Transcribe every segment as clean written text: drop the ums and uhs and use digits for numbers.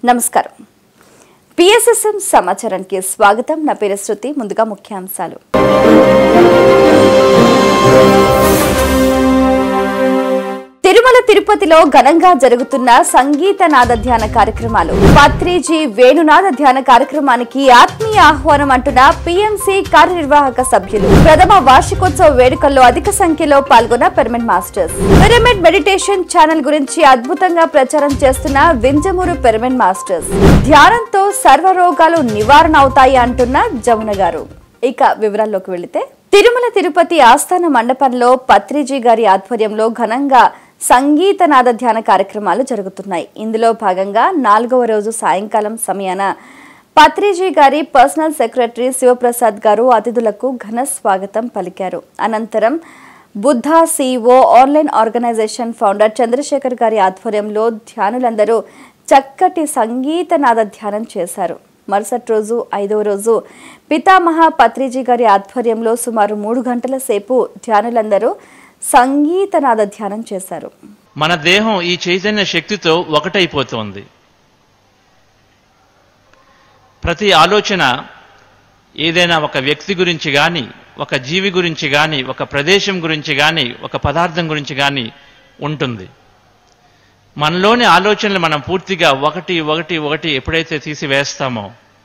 నమస్కారం. పిఎస్ఎస్ఎం సమాచారానికి స్వాగతం. నా పేరు శృతి. ముందుగా ముఖ్యాంశాలు. తిరుమల తిరుపతిలో ఘనంగా జరుగుతున్న సంగీత నాద ధ్యాన కార్యక్రమాలు. పత్రిజీ వేణునాద ధ్యాన కార్యక్రమానికి ఆత్మీయ ఆహ్వానం అంటున్న పిఎంసి కార్యనిర్వాహక సభ్యులు. ప్రథమ వార్షికోత్సవ వేడుకల్లో అధిక సంఖ్యలో పాల్గొన్న pyramid masters. Pyramid meditation channel గురించి అద్భుతంగా ప్రచారం చేస్తున్న వింజమూరు పిరమిడ్ మాస్టర్స్. ధ్యానంతో సర్వరోగాలు నివారణ అవుతాయి అంటున్న జమున గారు. ఇక వివరాల్లోకి వెళితే, తిరుమల తిరుపతి ఆస్థాన మండపంలో పత్రిజీ గారి ఆధ్వర్యంలో ఘనంగా సంగీత నాద ధ్యాన కార్యక్రమాలు జరుగుతున్నాయి. ఇందులో భాగంగా 4వ రోజు సాయంకాలం సమయాన పత్రిజీ గారి పర్సనల్ సెక్రటరీ శివప్రసాద్ గారు అతిథులకు ఘన స్వాగతం పలికారు. అనంతరం బుద్ధ సిఓ ఆన్లైన్ ఆర్గనైజేషన్ ఫౌండర్ చంద్రశేఖర్ గారి ఆధ్వర్యంలో ధ్యానులందరూ చక్కటి సంగీత నాద ధ్యానం చేశారు. మరుసటి రోజు 5వ రోజు పితామహ పత్రిజీ గారి ఆధ్వర్యంలో సుమారు 3 గంటల సేపు ధ్యానులందరూ సంగీతనాద ధ్యానం చేశారు. మన దేహం ఈ చైతన్య శక్తితో ఒకటైపోతోంది. ప్రతి ఆలోచన ఏదైనా ఒక వ్యక్తి గురించి కానీ, ఒక జీవి గురించి కానీ, ఒక ప్రదేశం గురించి కానీ, ఒక పదార్థం గురించి కానీ ఉంటుంది. మనలోని ఆలోచనలు మనం పూర్తిగా ఒకటి ఎప్పుడైతే తీసివేస్తామో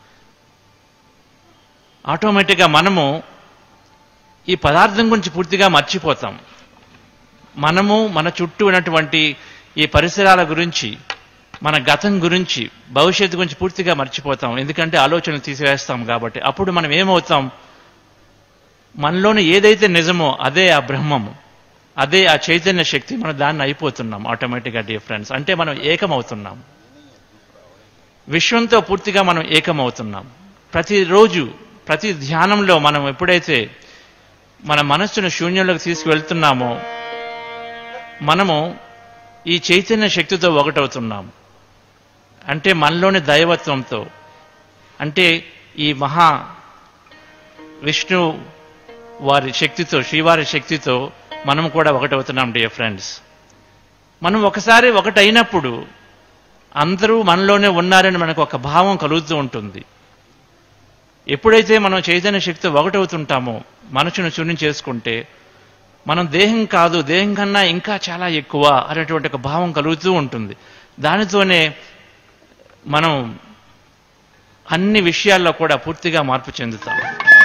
ఆటోమేటిక్గా మనము ఈ పదార్థం గురించి పూర్తిగా మర్చిపోతాం. మనము మన చుట్టూ ఉన్నటువంటి ఈ పరిసరాల గురించి, మన గతం గురించి, భవిష్యత్తు గురించి పూర్తిగా మర్చిపోతాం. ఎందుకంటే ఆలోచనలు తీసివేస్తాం కాబట్టి. అప్పుడు మనం ఏమవుతాం? మనలోని ఏదైతే నిజమో అదే ఆ బ్రహ్మము, అదే ఆ చైతన్య శక్తి, మనం దాన్ని అయిపోతున్నాం ఆటోమేటిక్గా. డియర్ ఫ్రెండ్స్, అంటే మనం ఏకమవుతున్నాం. విశ్వంతో పూర్తిగా మనం ఏకమవుతున్నాం. ప్రతిరోజు ప్రతి ధ్యానంలో మనం ఎప్పుడైతే మన మనస్సును శూన్యంలోకి తీసుకువెళ్తున్నామో మనము ఈ చైతన్య శక్తితో ఒకటవుతున్నాము. అంటే మనలోని దైవత్వంతో, అంటే ఈ మహా విష్ణు వారి శక్తితో, శ్రీవారి శక్తితో మనం కూడా ఒకటవుతున్నాం. డియర్ ఫ్రెండ్స్, మనం ఒకసారి ఒకటైనప్పుడు అందరూ మనలోనే ఉన్నారని మనకు ఒక భావం కలుగుతూ ఉంటుంది. ఎప్పుడైతే మనం చైతన్య శక్తితో ఒకటవుతుంటామో, మనసును శూన్యం చేసుకుంటే, మనం దేహం కాదు, దేహం కన్నా ఇంకా చాలా ఎక్కువ అనేటువంటి ఒక భావం కలుగుతూ ఉంటుంది. దానితోనే మనం అన్ని విషయాల్లో కూడా పూర్తిగా మార్పు చెందుతాం.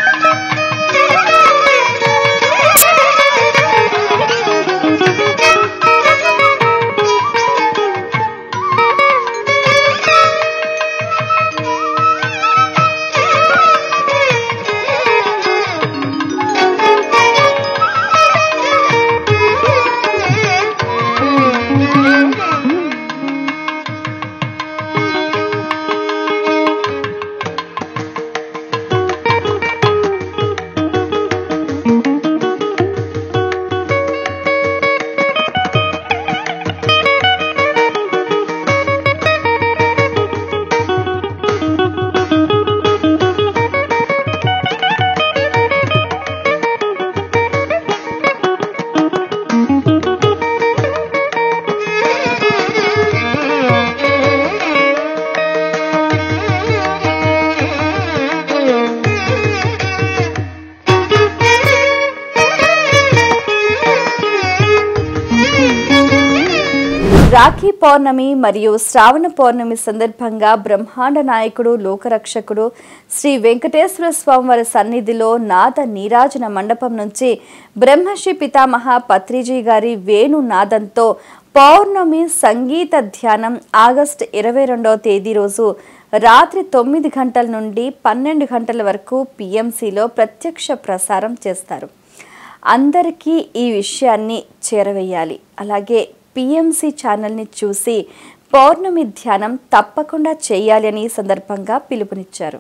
రాఖీ పౌర్ణమి మరియు శ్రావణ పౌర్ణమి సందర్భంగా బ్రహ్మాండ నాయకుడు, లోకరక్షకుడు శ్రీ వెంకటేశ్వర స్వామివారి సన్నిధిలో నాద నీరాజన మండపం నుంచి బ్రహ్మశ్రీ పితామహ పత్రిజీ గారి వేణు నాదంతో పౌర్ణమి సంగీత ధ్యానం ఆగస్టు 22వ తేదీ రోజు రాత్రి 9 గంటల నుండి 12 గంటల వరకు పిఎంసిలో ప్రత్యక్ష ప్రసారం చేస్తారు. అందరికీ ఈ విషయాన్ని చేరవేయాలి. అలాగే పిఎంసి ఛానల్ని చూసి పౌర్ణమి ధ్యానం తప్పకుండా చేయాలి అని సందర్భంగా పిలుపునిచ్చారు.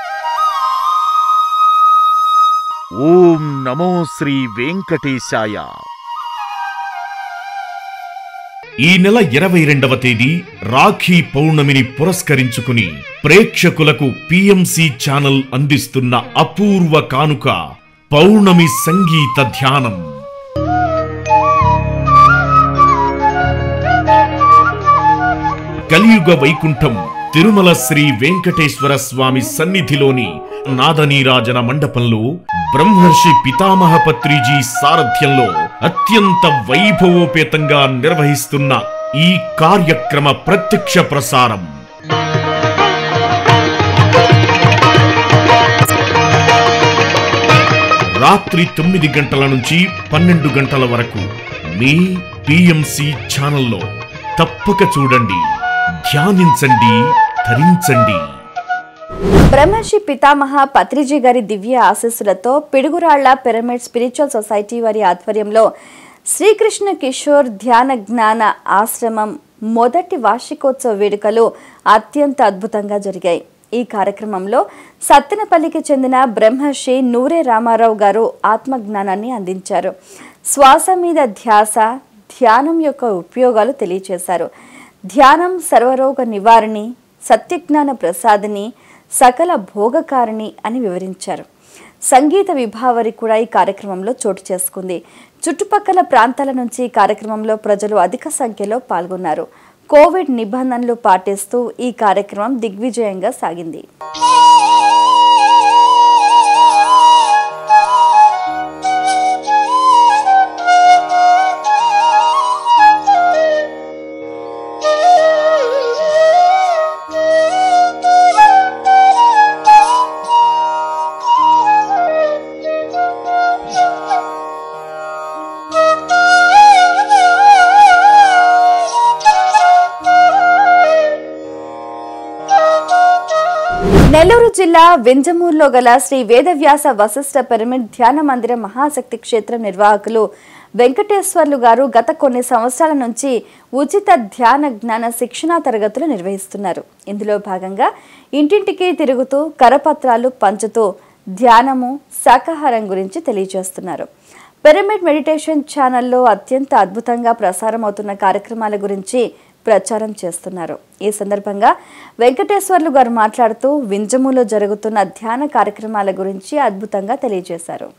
ఓం నమో శ్రీ వెంకటేశాయ. ఈ నెల 22వ తేదీ రాఖీ పౌర్ణమిని పురస్కరించుకుని ప్రేక్షకులకు పిఎంసి ఛానల్ అందిస్తున్న అపూర్వ కానుక పౌర్ణమి సంగీత ధ్యానం. కలియుగ వైకుంఠం తిరుమల శ్రీ వెంకటేశ్వర స్వామి సన్నిధిలోని నాదనీరాజన మండపంలో బ్రహ్మర్షి పితామహ పత్రిజీ సారథ్యంలో అత్యంత వైభవోపేతంగా నిర్వహిస్తున్న ఈ కార్యక్రమ ప్రత్యక్ష ప్రసారం రాత్రి 9 గంటల నుంచి 12 గంటల వరకు మీ పిఎంసి ఛానల్లో తప్పక చూడండి, ధ్యానించండి, ధరించండి. బ్రహ్మర్షి పితామహ పత్రిజీ గారి దివ్య ఆశీస్సులతో పిడుగురాళ్ల పిరమిడ్ స్పిరిచువల్ సొసైటీ వారి ఆధ్వర్యంలో శ్రీకృష్ణ కిషోర్ ధ్యాన జ్ఞాన ఆశ్రమం మొదటి వార్షికోత్సవ వేడుకలు అత్యంత అద్భుతంగా జరిగాయి. ఈ కార్యక్రమంలో సత్తెనపల్లికి చెందిన బ్రహ్మర్షి నూరే రామారావు గారు ఆత్మజ్ఞానాన్ని అందించారు. శ్వాస మీద ధ్యాస, ధ్యానం యొక్క ఉపయోగాలు తెలియచేశారు. ధ్యానం సర్వరోగ నివారణి, సత్యజ్ఞాన ప్రసాదిని, సకల భోగకారిణి అని వివరించారు. సంగీత విభావరి కూడా ఈ కార్యక్రమంలో చోటు చేసుకుంది. చుట్టుపక్కల ప్రాంతాల నుంచి ఈ కార్యక్రమంలో ప్రజలు అధిక సంఖ్యలో పాల్గొన్నారు. కోవిడ్ నిబంధనలు పాటిస్తూ ఈ కార్యక్రమం దిగ్విజయంగా సాగింది. నెల్లూరు జిల్లా వింజమూరులో గల శ్రీ వేదవ్యాస వశిష్ఠ పిరమిడ్ ధ్యాన మందిర మహాశక్తి క్షేత్రం నిర్వాహకులు వెంకటేశ్వర్లు గారు గత కొన్ని సంవత్సరాల నుంచి ఉచిత ధ్యాన జ్ఞాన శిక్షణా తరగతులు నిర్వహిస్తున్నారు. ఇందులో భాగంగా ఇంటింటికి తిరుగుతూ కరపత్రాలు పంచుతూ ధ్యానము, శాకాహారం గురించి తెలియజేస్తున్నారు. పిరమిడ్ మెడిటేషన్ ఛానల్లో అత్యంత అద్భుతంగా ప్రసారం అవుతున్న కార్యక్రమాల గురించి ప్రచారం చేస్తున్నారు. ఈ సందర్భంగా వెంకటేశ్వర్లు గారు మాట్లాడుతూ వింజములో జరుగుతున్న ధ్యాన కార్యక్రమాల గురించి అద్భుతంగా తెలియజేశారు.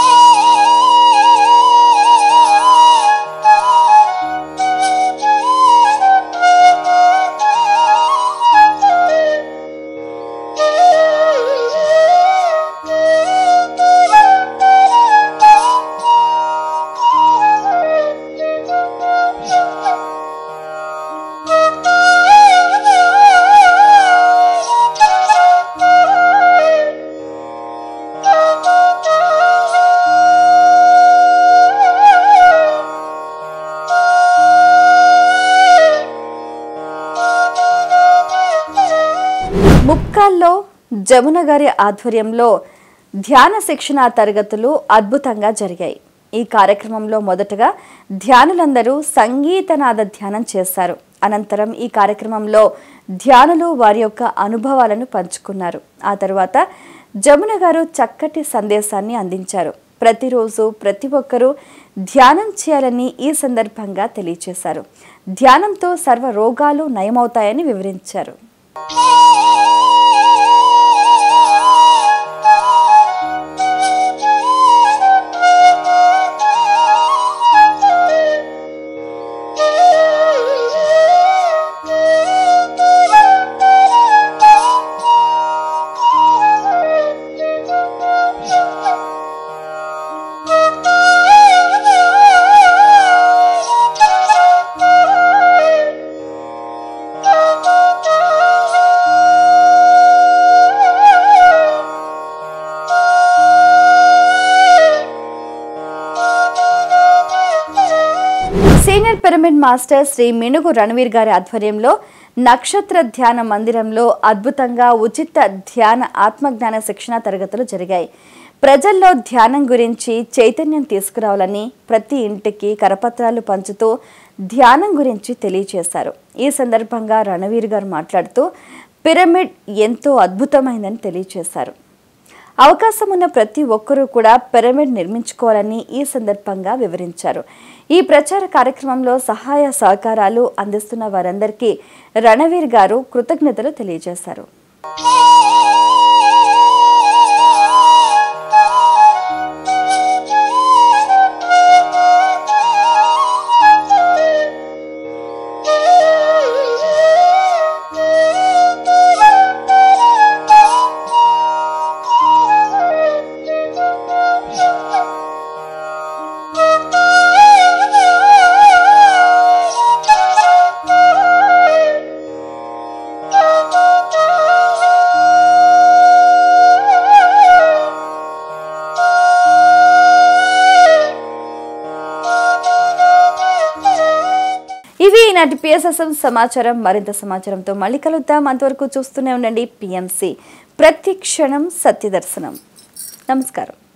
ముక్కాల్లో జమున గారి ఆధ్వర్యంలో ధ్యాన శిక్షణ తరగతులు అద్భుతంగా జరిగాయి. ఈ కార్యక్రమంలో మొదటగా ధ్యానులందరూ సంగీతనాద ధ్యానం చేశారు. అనంతరం ఈ కార్యక్రమంలో ధ్యానులు వారి యొక్క అనుభవాలను పంచుకున్నారు. ఆ తర్వాత జమున గారు చక్కటి సందేశాన్ని అందించారు. ప్రతిరోజు ప్రతి ఒక్కరూ ధ్యానం చేయాలని ఈ సందర్భంగా తెలియజేశారు. ధ్యానంతో సర్వ రోగాలు నయమవుతాయని వివరించారు. Senior pyramid master Shri Minugu Ranveer గారి ఆధ్వర్యంలో నక్షత్ర ధ్యాన మందిరంలో అద్భుతంగా ఉచిత ధ్యాన ఆత్మజ్ఞాన శిక్షణ తరగతులు జరిగాయి. ప్రజల్లో ధ్యానం గురించి చైతన్యం తీసుకురావాలని ప్రతి ఇంటికి కరపత్రాలు పంచుతూ ధ్యానం గురించి తెలియజేశారు. ఈ సందర్భంగా రణవీర్ గారు మాట్లాడుతూ పిరమిడ్ ఎంతో అద్భుతమైందని తెలియజేశారు. అవకాశం ఉన్న ప్రతి ఒక్కరూ కూడా పిరమిడ్ నిర్మించుకోవాలని ఈ సందర్భంగా వివరించారు. ఈ ప్రచార కార్యక్రమంలో సహాయ సహకారాలు అందిస్తున్న వారందరికీ రణవీర్ గారు కృతజ్ఞతలు తెలియజేశారు. ఇవి ఈనాటి పిఎస్ఎస్ఎం సమాచారం. మరింత సమాచారంతో మళ్ళీ కలుద్దాం. అంతవరకు చూస్తూనే ఉండండి పిఎంసి, ప్రతి క్షణం సత్యదర్శనం. నమస్కారం.